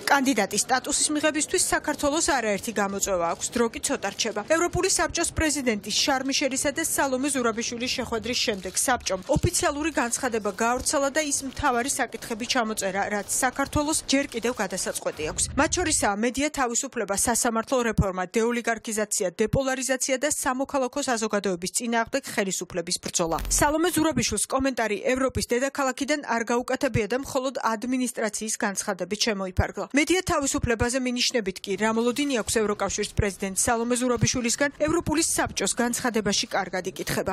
კანდიდატის სტატუსის მიღებისთვის საქართველოს არაერთი გამოწვევა აქვს, დრო კი ცოტა რჩება. ევროპული საბჭოს პრეზიდენტის შარლ მიშელისა და სალომე ზურაბიშვილის შეხვედრის შემდეგ საბჭომ ოფიციალური განცხადება გაავრცელა და ის მთავარი საკითხები ჩამოწერა, რაც საქართველოს ჯერ კიდევ გადასაწყვეტი აქვს. მათ შორისაა მედია თავისუფლება, სასამართლო რეფორმა, დეოლიგარქიზაცია, დეპოლარიზაცია და სამოქალაქო საზოგადოების წინააღმდეგ ხელისუფლების ბრძოლა. სალომე ზურაბიშვილს კომენტარი ევროპის დედაქალაქიდან არ გაუკეთებია და მხოლოდ ადმინისტრაციის განცხადებით შემოიფარგლა. მედია თავისუფლებაზე მინიშნებით კი რა მოლოდინი აქვს ევროკავშირის პრეზიდენტ სალომე ზურაბიშვილისგან ევროპული საბჭოს განცხადებაში კარგად იკითხება.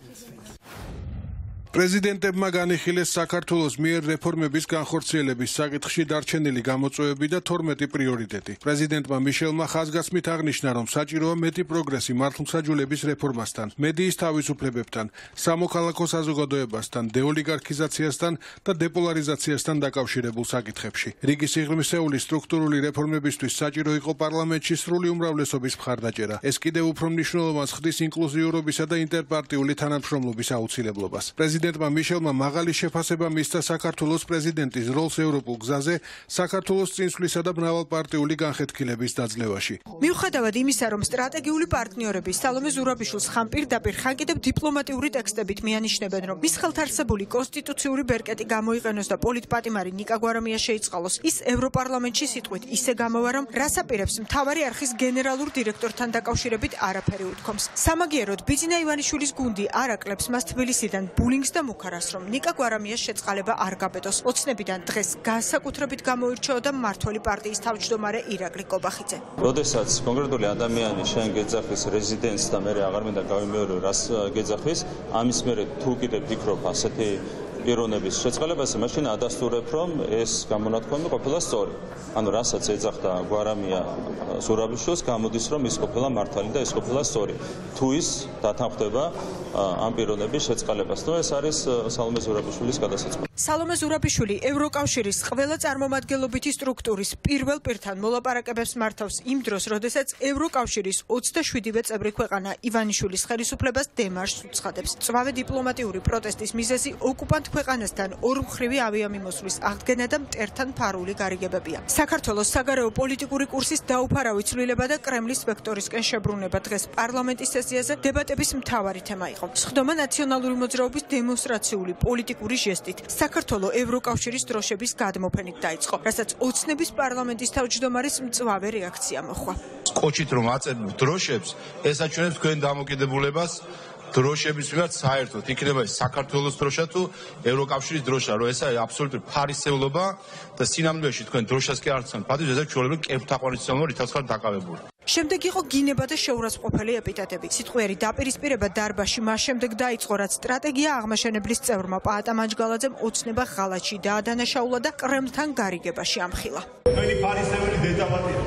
პრეზიდენტებმა განიხილეს საქართველოს მიერ რეფორმების განხორციელების საკითხში დარჩენილი გამოწვევები და 12 პრიორიტეტი. პრეზიდენტმა მიშელმა ხაზგასმით აღნიშნა, რომ საჭიროა მეტი პროგრესი მართლმსაჯულების რეფორმასთან, მედიის თავისუფლებებთან, სამოქალაქო საზოგადოებასთან, დეოლიგარქიზაციასთან და დეპოლარიზაციასთან დაკავშირებულ საკითხებში. რიგი სიღრმისეული სტრუქტურული რეფორმებისთვის საჭირო იყო პარლამენტში სრული უმრავლესობის მხარდაჭერა. ეს კიდევ უფრო მნიშვნელოვანს ხდის ინკლუზიურობისა და ინტერპარტიული თანამშრომლობის აუცილებლობას. პრეზიდენტმა მიშელმა მაღალი შეფასება მისცა საქართველოს პრეზიდენტის როლს ევროპულ გზაზე, საქართველოს წინსვლისა და მრავალპარტიული განხეთქილების დაძლევაში. მიუხედავად იმისა, რომ სტრატეგიული პარტნიორები სალომე ზურაბიშვილს ხან პირდაპირ, ხან კიდევ დიპლომატიური ტექსტებით მიანიშნებენ, რომ მის ხელთარსებული კონსტიტუციური ბერკეტი გამოიყენოს და პოლიტპატიმარი ნიკა გვარამია შეიწყალოს, ის ევროპარლამენტში სიტყვით ისე გამოვა, რომ რას აპირებს მთავარი არხის გენერალურ დირექტორთან დაკავშირებით არაფერი უთქვამს. სამაგიეროდ ბიძინა ივანიშვილის გუნდი არ აკლებს მას თბილისიდან ბულინგს და მუქარას, რომ ნიკა გვარამიას შეწყალება არ გაბედოს. ოცნებიდან დღეს განსაკუთრებით გამოირჩეოდა მმართველი პარტიის თავმჯდომარე ირაკლი კობახიძე. როდესაც კონკრეტული ადამიანი შენ გეძახის რეზიდენტს და მე აღარ მინდა გავიმეორო რას გეძახის, ამის მერე თუ კიდე ფიქრობ ასეთი პიროვნების შეწყალებაზე, მაშინ ადასტურებ, რომ ეს გამონათქვამი ყოფილა სწორი. ანუ რასაც ეძახდა გვარამია ზურაბიშვილს, გამოდის, რომ ის ყოფილა მართალი და ის ყოფილა სწორი. თუ ის დათანხმდება ამ პიროვნების შეწყალებას, ნუ ეს არის სალომე ზურაბიშვილის გადასაწყვეტი. სალომე ზურაბიშვილი ევროკავშირის ყველა წარმომადგენლობითი სტრუქტურის პირველ პირთან მოლაპარაკებებს მართავს იმ დროს, როდესაც ევროკავშირის 27-ვე წევრი ქვეყანა ივანიშვილის ხელისუფლებას დემარშს უცხადებს. წვავე დიპლომატიური პროტესტის მიზეზი ოკუპანტ ქვეყანასთან ორმხრივი ავიამიმოსვლის აღდგენა და მტერთან ფარული გარიგებებია. საქართველოს საგარეო პოლიტიკური კურსის დაუფარავი ცვლილება და კრემლის ვექტორისკენ შებრუნება დღეს პარლამენტის სესიაზე დებატების მთავარი თემა იყო. სხდომა ნაციონალური მოძრაობის დემონსტრაციული პოლიტიკური ჟესტით საქართველოს ევროკავშირის დროშების გადმოფენით დაიწყო, რასაც ოცნების პარლამენტის თავმჯდომარის მწვავე რეაქცია მოჰყვა. კოჩით რომ აწებთ დროშებს, ეს აჩვენებს თქვენ დამოკიდებულებას დროშების მიმართ საერთოდ. იქნება ეს საქართველოს დროშა თუ ევროკავშირის დროშა, რომ ეს არის აბსოლუტური ფარისევლობა და სინამდვილეში თქვენ დროშას კი არ გცემთ პატივს, ესეც ჩვეულებრივ კეფთაყვანისმცემლობა რითაც ხარ დაკავებული. შემდეგ იყო გინება და შეურაცხყოფელი ეპიტეტები. სიტყვიერი დაპირისპირება დარბაზში მას შემდეგ დაიწყო, რაც სტრატეგია აღმაშენებლის წევრმა პაატა მანჯგალაძემ ოცნება ღალატში დაადანაშაულა და კრემლთან გარიგებაში ამხილა. თქვენი ფარისეველი დედავატია.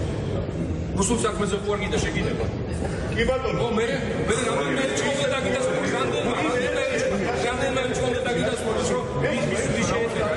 რუსულ საქმეზე ხო არ გინდა შეგინება? კი ბატონო. მე რამდენიმე ჩხომდა დაგიდასპორე, რამდენიმე ჩხომდა დაგიდასპორე, რომ ის შეეწირა.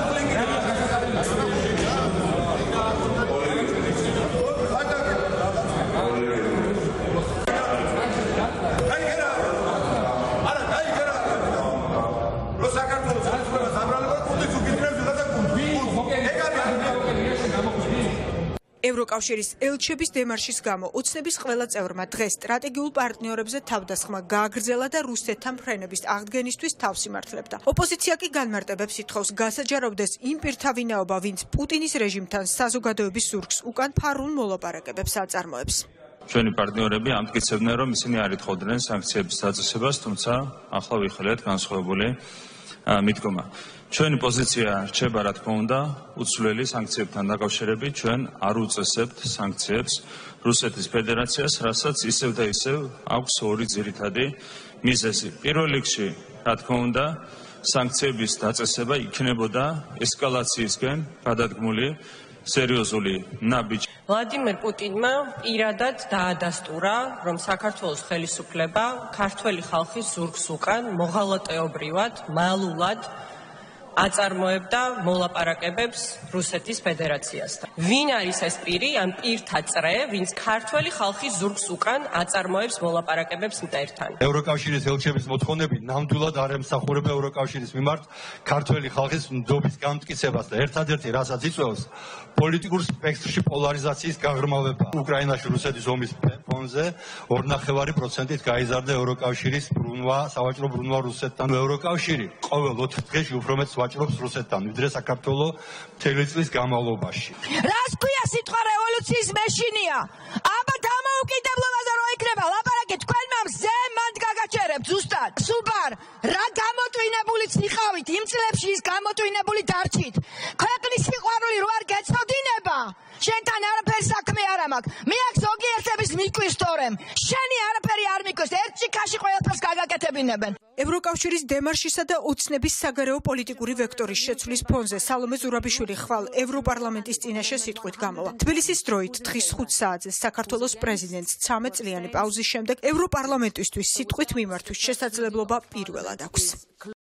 ევროკავშირის ელჩების დემარშის გამო ოცნების ყველა წევრმა დღეს სტრატეგიულ პარტნიორებზე თავდასხმა გააგრძელა და რუსეთთან ფრენების აღდგენისთვის თავს იმართლებდა. ოპოზიცია კი განმარტებებს ითხოვს გასაჯაროვდეს იმ პირთა ვინაობა, ვინც პუტინის რეჟიმთან საზოგადოების ზურგს უკან ფარულ მოლაპარაკებებს აწარმოებს. ჩვენი პარტნიორები ამტკიცებდნენ, რომ ისინი არ ითხოვდნენ სანქციების დაწესებას, თუმცა ახლა ვიხილეთ განსხვავებული მიდგომა. ჩვენი პოზიცია რჩება, რა თქმა უნდა, უცვლელი სანქციებთან დაკავშირებით. ჩვენ არ უწესებთ სანქციებს რუსეთის ფედერაციას, რასაც ისევ და ისევ აქვს ორი ძირითადი მიზეზი. პირველ რიგში, რა თქმა უნდა, სანქციების დაწესება იქნებოდა ესკალაციისკენ გადადგმული სერიოზული ნაბიჯი. ვლადიმერ პუტინმა პირადად დაადასტურა, რომ საქართველოს ხელისუფლება ქართველი ხალხის ზურგს უკან მოღალატეობრივად, მალულად აწარმოებდა მოლაპარაკებებს რუსეთის ფედერაციასთან. ვინ არის ეს პირი, ან პირთა წრე, ვინც ქართველი ხალხის ზურგს უკან აწარმოებს მოლაპარაკებებს მტერთან? ევროკავშირის ელჩების მოთხოვნები ნამდვილად არ ემსახურება ევროკავშირის მიმართ ქართველი ხალხის ნდობის განმტკიცებას და ერთადერთი რასაც იწვევს პოლიტიკურ სპექტრში პოლარიზაციის გაღრმავება. უკრაინაში რუსეთის ომის ფონზე 2.5%-ით გაიზარდა ევროკავშირის ბრუნვა, სავაჭრო ბრუნვა რუსეთთან. ევროკავშირი ყოველ 4 დღეში უფრო მეტს ვაჭრობს რუსეთთან, ვიდრე საქართველოს მთელი წლის განმავლობაში. რას ქვია სიტყვა რევოლუციის მეშინია? აბა დამოუკიდებლობაზე რო იქნება ლაპარაკი თქვენ მამზე მანდ გაგაჩერებთ ზუსტად. სუბარ რა გამოტვინებულიც იყავით იმ წლებში ის გამოტვინებული დარჩით. ქვეყნის სიყვარული რო არ გეწოდინება, შენთან არაფერი საქმე არ მაქვს. მე აქ ზოგიერთების მიკვისტორემ. შენი არაფერი არ მიკვირს. ერთ ჭიქაში ყველაფერს გაგაკეთებინებენ. ევროკავშირის დემარშისა და ოცნების საგარეო პოლიტიკური ვექტორის შეცვლის ფონზე სალომე ზურაბიშვილი ხვალ ევროპარლამენტის წინაშე სიტყვით გამოვა. თბილისის დროით თხის 5 საათზე საქართველოს პრეზიდენტს 13 წლიანი პაუზის შემდეგ ევროპარლამენტისთვის სიტყვით მიმართვის შესაძლებლობა პირველად აქვს.